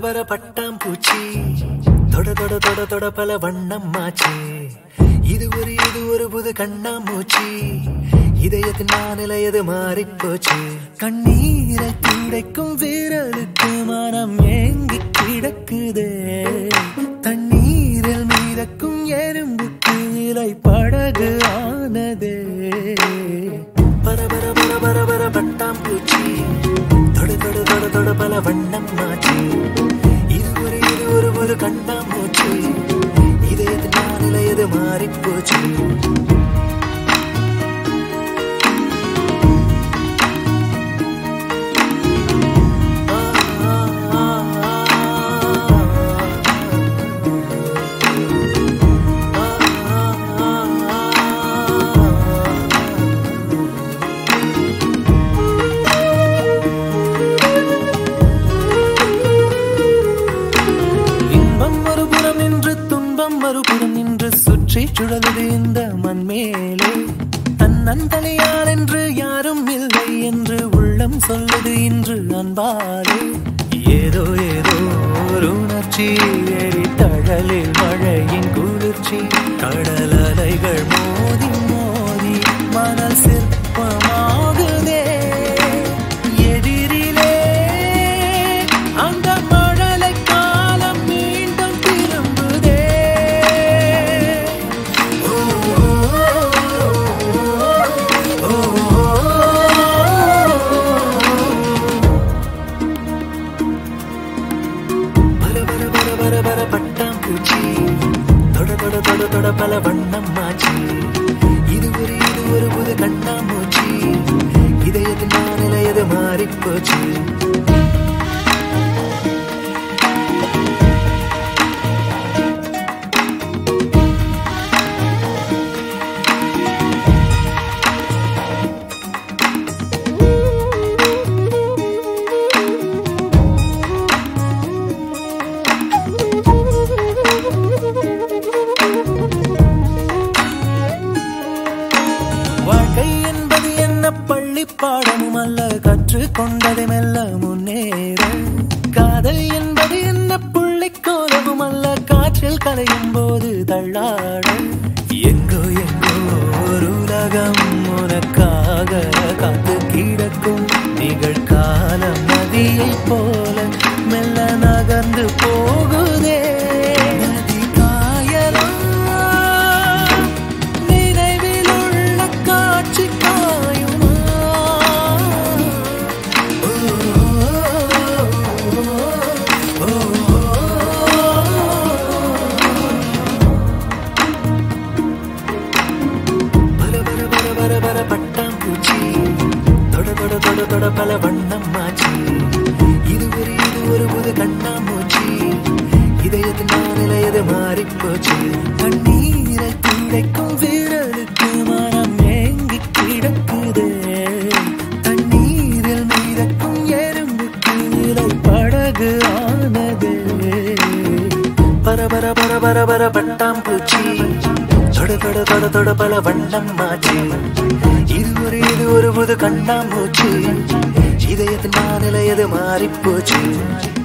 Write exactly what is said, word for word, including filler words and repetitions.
பர பட்டாம்பூச்சி தொட தொட தொட தொட பல வண்ணம் மாச்சு. இது ஒரு இது ஒரு புது கண்ணாமூச்சி. இதயத்தின் நானிலையது மாறிப்போச்சு. கண்ணீரை துடைக்கும் வீரலுக்கு மனம் ஏங்கி கிடக்குதே. தண்ணீரில் மீதக்கும் எறும்புக்கு இலை படகு ஆனதே. பர பர பர பர பர பட்டாம்பூச்சி தொட தொட தொட தொட பல வண்ணம் மாச்சு. இது ஒரு இது ஒரு புது கண்ணாமூச்சி. இதயத்தின் நானிலையது மாறிப்போச்சு. மறுபுறம் நின்று சுற்றி சுழலுது இந்த மண் மேலே. தன்னந்தனியார் என்று யாரும் இல்லை என்று உள்ளம் சொல்லுது இன்று அன்பாலே. ஏதோ ஏதோ ஒரு உணர்ச்சி ஏறி தழலில் மழையின் குளிர்ச்சி. கடல் அலைகள் மோதி மோதி மணல் சிற்பமாகுதே. எதிரிலே அந்த மழலை காலம் மீண்டும் திரும்புதே. பட்டாம்பூச்சி தொட தொட தொட தொட பல வண்ணம் மாச்சு. இது ஒரு இது ஒரு புது கண்ணாமூச்சி. இதயத்தின் நானிலையது மாறிப்போச்சு. வாழ்க்கை என்பது என்ன பள்ளி பாடமும் அல்ல, கற்றுக்கொண்டதை மெல்ல முன்னேற. காதல் என்பது என்ன புள்ளிக்கோலமும் அல்ல, காற்றில் கலையும் போது தள்ளாட. எங்கோ எங்கோ ஒரு உலகம் உனக்காக காத்து கிடக்கும். நிகழ்கால நதியை போல மெல்ல நகர்ந்து போகுதே. பட்டாம்பூச்சி தொட தொட தொட தொட பல வண்ணம் மாச்சு. இது ஒரு இது ஒரு புது கண்ணாமூச்சி. இதயத்தின் நானிலையது மாறிப்போச்சு. கண்ணீரை துடைக்கும் வீரலுக்கு மனம் ஏங்கி கிடக்குதே. தண்ணீரில் மீதக்கும் எறும்புக்கு இலை படகு ஆனதே. பர பர பர பர பர பட்டாம்பூச்சி தொட தொட தொட தொட பல வண்ணம் மாச்சு. இது ஒரு இது ஒரு புது கண்ணாமூச்சி. இதயத்தின் நானிலையது மாறிப்போச்சு.